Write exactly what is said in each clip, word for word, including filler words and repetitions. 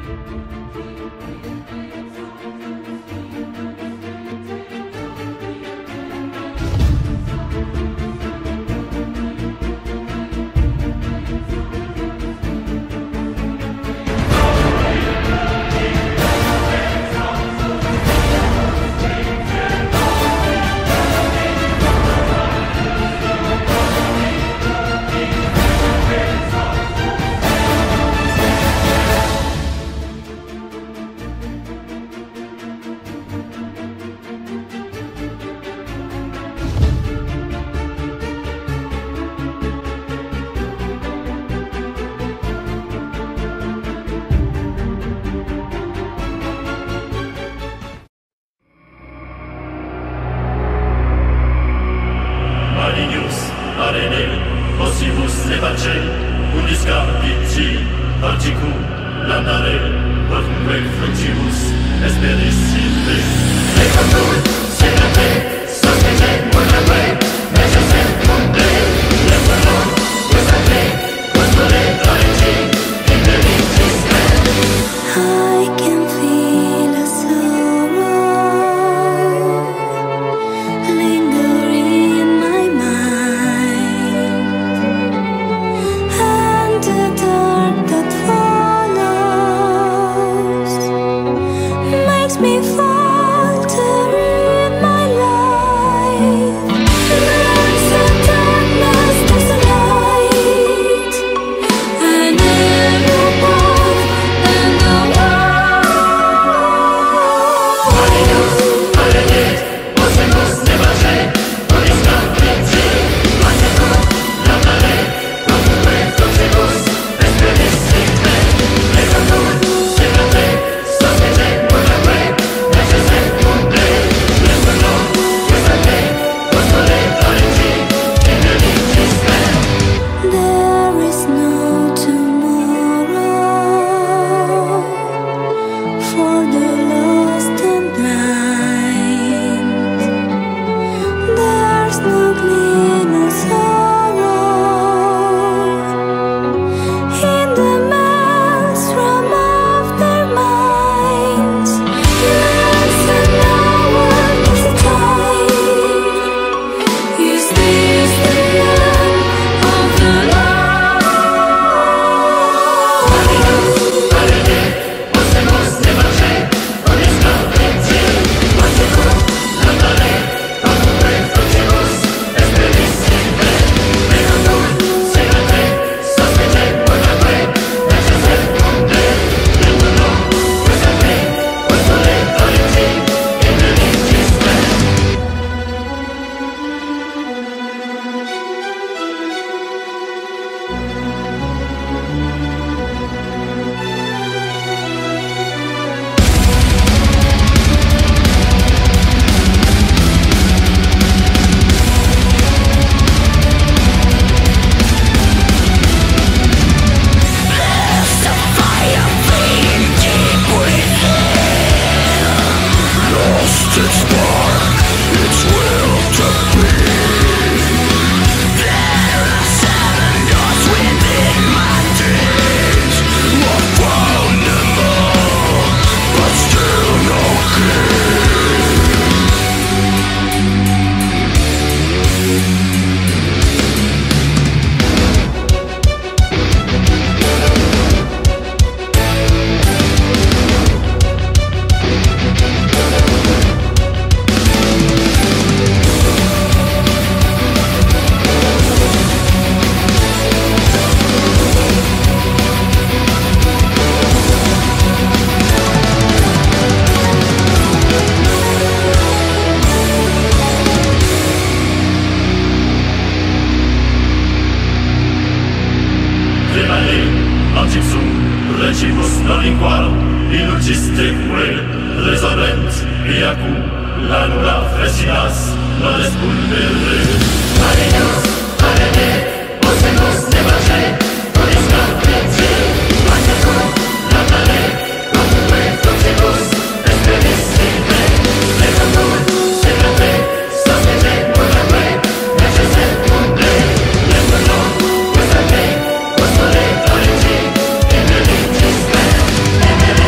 Recibus nolinquaro, illucistic will, resorrent, viacu, lanula fresinas, non espulvere. Marinus, arene, posemus nevace, conisca vinci, magnetu, natale, comunque docibus, esperis simple, legatur, secrete, sostete, morare, necesse, munde, lemberlo, questa te, postole, areci, in relicis me, in relicis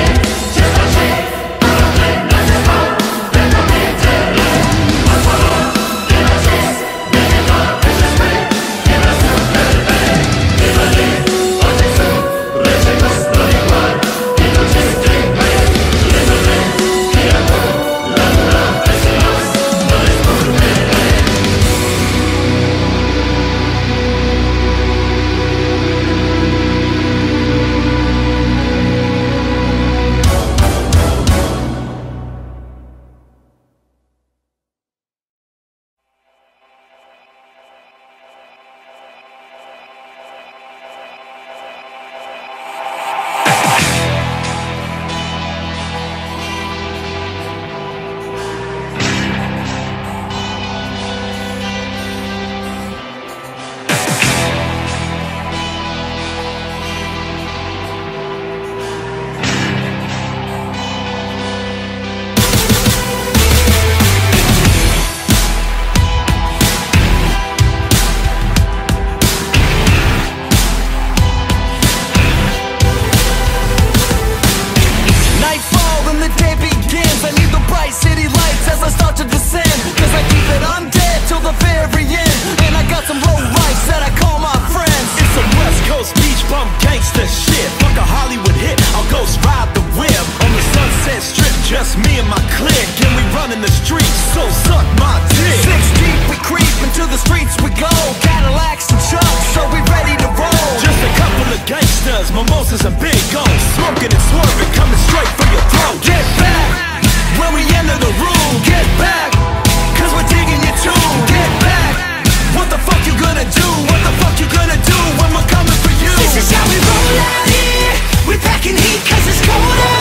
just me and my clique, and we running the streets, so suck my dick. Six deep we creep, into the streets we go, Cadillacs and trucks, so we ready to roll. Just a couple of gangsters, mimosas and big goals, smoking and swerving, coming straight for your throat. Get back, when we enter the room, get back, cause we're digging your tune. Get back, what the fuck you gonna do, what the fuck you gonna do when we're coming for you? This is how we roll out here, we're packing heat cause it's cold out.